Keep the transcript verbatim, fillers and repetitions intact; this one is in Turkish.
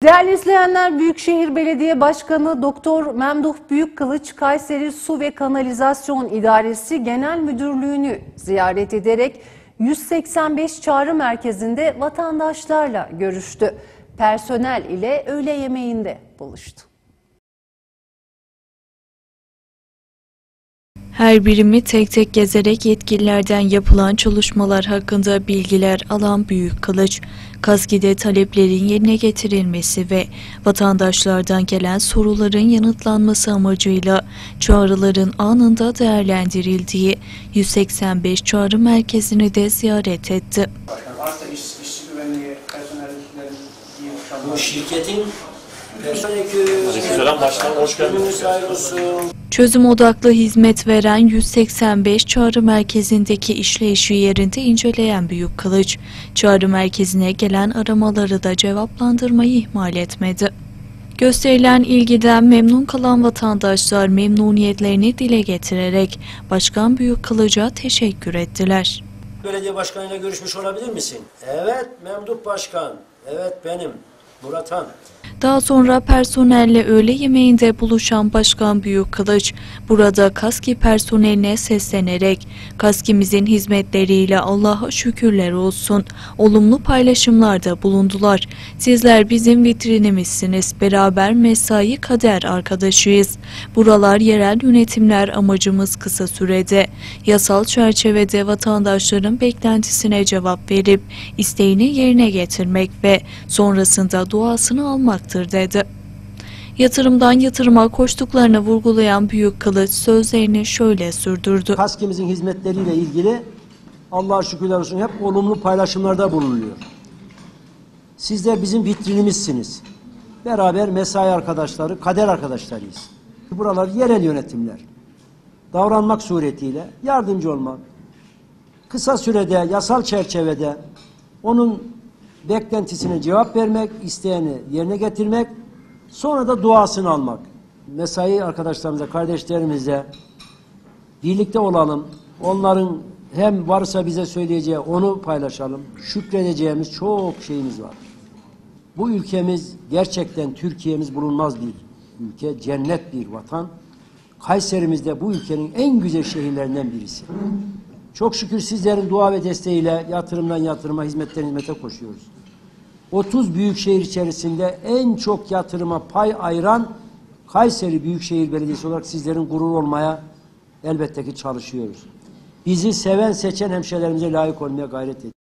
Değerli izleyenler, Büyükşehir Belediye Başkanı Doktor Memduh Büyükkılıç, Kayseri Su ve Kanalizasyon İdaresi Genel Müdürlüğü'nü ziyaret ederek yüz seksen beş çağrı merkezinde vatandaşlarla görüştü. Personel ile öğle yemeğinde buluştu. Her birimi tek tek gezerek yetkililerden yapılan çalışmalar hakkında bilgiler alan Büyükkılıç, KASKİ'de taleplerin yerine getirilmesi ve vatandaşlardan gelen soruların yanıtlanması amacıyla çağrıların anında değerlendirildiği yüz seksen beş çağrı merkezini de ziyaret etti. Varsa iş, iş güvenliği, personellerin iyi Bu şirketin Aleykümselam başkanım, hoş geldiniz. Çözüm odaklı hizmet veren yüz seksen beş çağrı merkezindeki işleyişi yerinde inceleyen Büyükkılıç, çağrı merkezine gelen aramaları da cevaplandırmayı ihmal etmedi. Gösterilen ilgiden memnun kalan vatandaşlar memnuniyetlerini dile getirerek Başkan Büyükkılıç'a teşekkür ettiler. Belediye başkanıyla görüşmüş olabilir misin? Evet, Memduh Başkan. Evet, benim. Murat Han. Daha sonra personelle öğle yemeğinde buluşan Başkan Büyükkılıç, burada KASKİ personeline seslenerek KASKİ'mizin hizmetleriyle Allah'a şükürler olsun, olumlu paylaşımlarda bulundular. Sizler bizim vitrinimizsiniz, beraber mesai kader arkadaşıyız. Buralar yerel yönetimler, amacımız kısa sürede, yasal çerçevede vatandaşların beklentisine cevap verip isteğini yerine getirmek ve sonrasında duasını almak dedi. Yatırımdan yatırıma koştuklarını vurgulayan Büyükkılıç sözlerini şöyle sürdürdü. KASKİ'mizin hizmetleriyle ilgili Allah'a şükürler olsun hep olumlu paylaşımlarda bulunuyor. Sizler bizim vitrinimizsiniz. Beraber mesai arkadaşları, kader arkadaşlarıyız. Buralar yerel yönetimler. Davranmak suretiyle yardımcı olmak, kısa sürede, yasal çerçevede onun beklentisine cevap vermek, isteğini yerine getirmek, sonra da duasını almak. Mesai arkadaşlarımıza, kardeşlerimize birlikte olalım. Onların hem varsa bize söyleyeceği onu paylaşalım. Şükredeceğimiz çok şeyimiz var. Bu ülkemiz gerçekten Türkiye'miz bulunmaz bir ülke, cennet bir vatan. Kayserimiz de bu ülkenin en güzel şehirlerinden birisi. Çok şükür sizlerin dua ve desteğiyle yatırımdan yatırıma, hizmetten hizmete koşuyoruz. otuz büyükşehir içerisinde en çok yatırıma pay ayıran Kayseri Büyükşehir Belediyesi olarak sizlerin gurur olmaya elbette ki çalışıyoruz. Bizi seven, seçen hemşehrilerimize layık olmaya gayret ediyoruz.